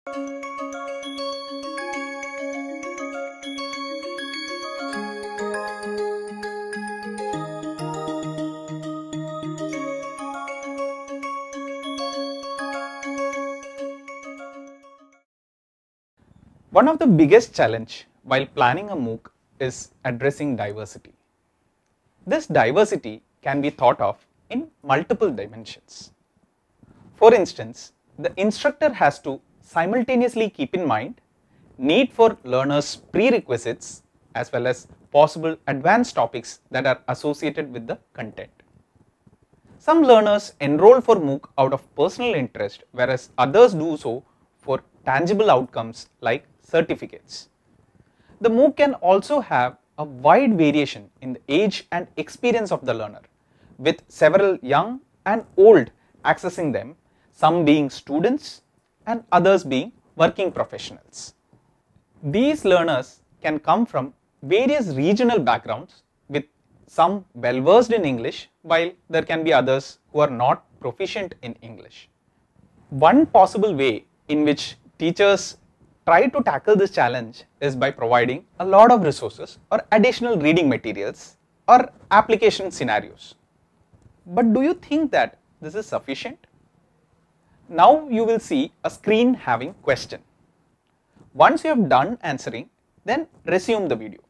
One of the biggest challenge while planning a MOOC is addressing diversity. This diversity can be thought of in multiple dimensions. For instance, the instructor has to simultaneously keep in mind need for learners' prerequisites as well as possible advanced topics that are associated with the content. Some learners enroll for MOOC out of personal interest, whereas others do so for tangible outcomes like certificates. The MOOC can also have a wide variation in the age and experience of the learner, with several young and old accessing them, some being students and others being working professionals. These learners can come from various regional backgrounds, with some well versed in English, while there can be others who are not proficient in English. One possible way in which teachers try to tackle this challenge is by providing a lot of resources or additional reading materials or application scenarios. But do you think that this is sufficient? Now you will see a screen having question. Once you have done answering, then resume the video.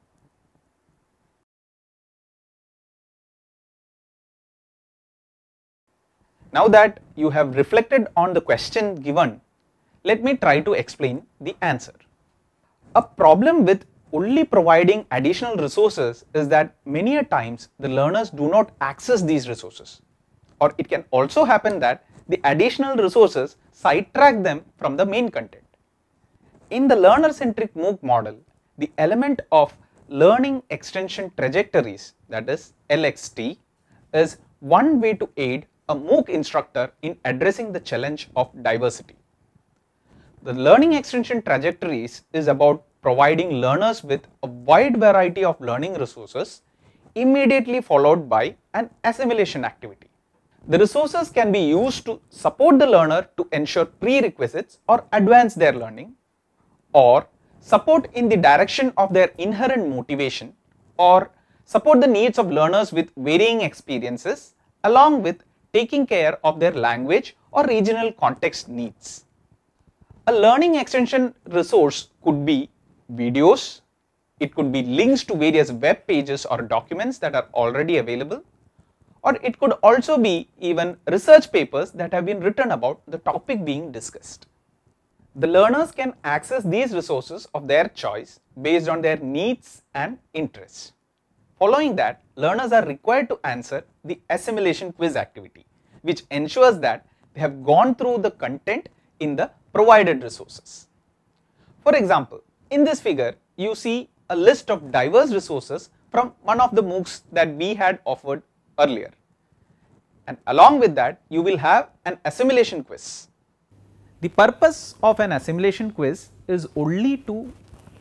Now that you have reflected on the question given, let me try to explain the answer. A problem with only providing additional resources is that many a times the learners do not access these resources, or it can also happen that the additional resources sidetrack them from the main content. In the learner-centric MOOC model, the element of learning extension trajectories, that is LxT, is one way to aid a MOOC instructor in addressing the challenge of diversity. The learning extension trajectories is about providing learners with a wide variety of learning resources immediately followed by an assimilation activity. The resources can be used to support the learner to ensure prerequisites or advance their learning, or support in the direction of their inherent motivation, or support the needs of learners with varying experiences along with taking care of their language or regional context needs. A learning extension resource could be videos, it could be links to various web pages or documents that are already available, or it could also be even research papers that have been written about the topic being discussed. The learners can access these resources of their choice based on their needs and interests. Following that, learners are required to answer the assimilation quiz activity, which ensures that they have gone through the content in the provided resources. For example, in this figure, you see a list of diverse resources from one of the MOOCs that we had offered earlier. And along with that, you will have an assimilation quiz. The purpose of an assimilation quiz is only to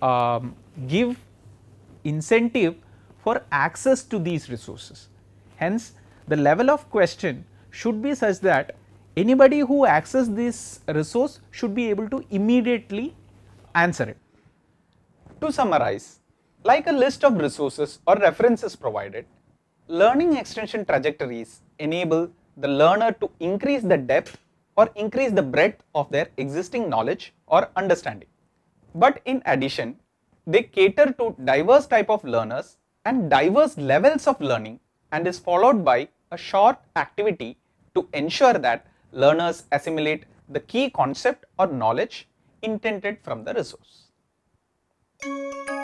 give incentive for access to these resources. Hence, the level of question should be such that anybody who accesses this resource should be able to immediately answer it. To summarize, like a list of resources or references provided, learning extension trajectories enable the learner to increase the depth or increase the breadth of their existing knowledge or understanding. But in addition, they cater to diverse type of learners and diverse levels of learning, and is followed by a short activity to ensure that learners assimilate the key concept or knowledge intended from the resource.